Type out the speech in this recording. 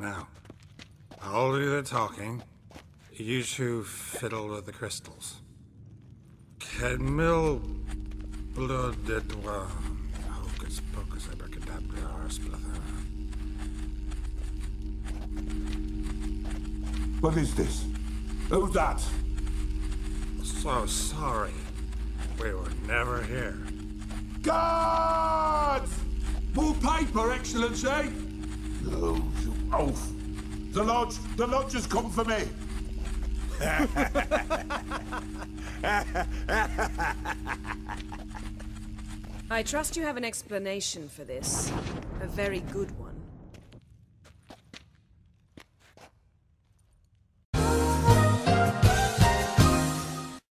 Now, I'll do the talking. You two fiddle with the crystals. Kedmil blood de doigt. Hocus, Pocus, Abracadabra, Arse, Blathana. What is this? Who's that? So sorry. We were never here. Guards! More paper, Excellency! No, you oaf! The lodge has come for me! I trust you have an explanation for this. A very good one.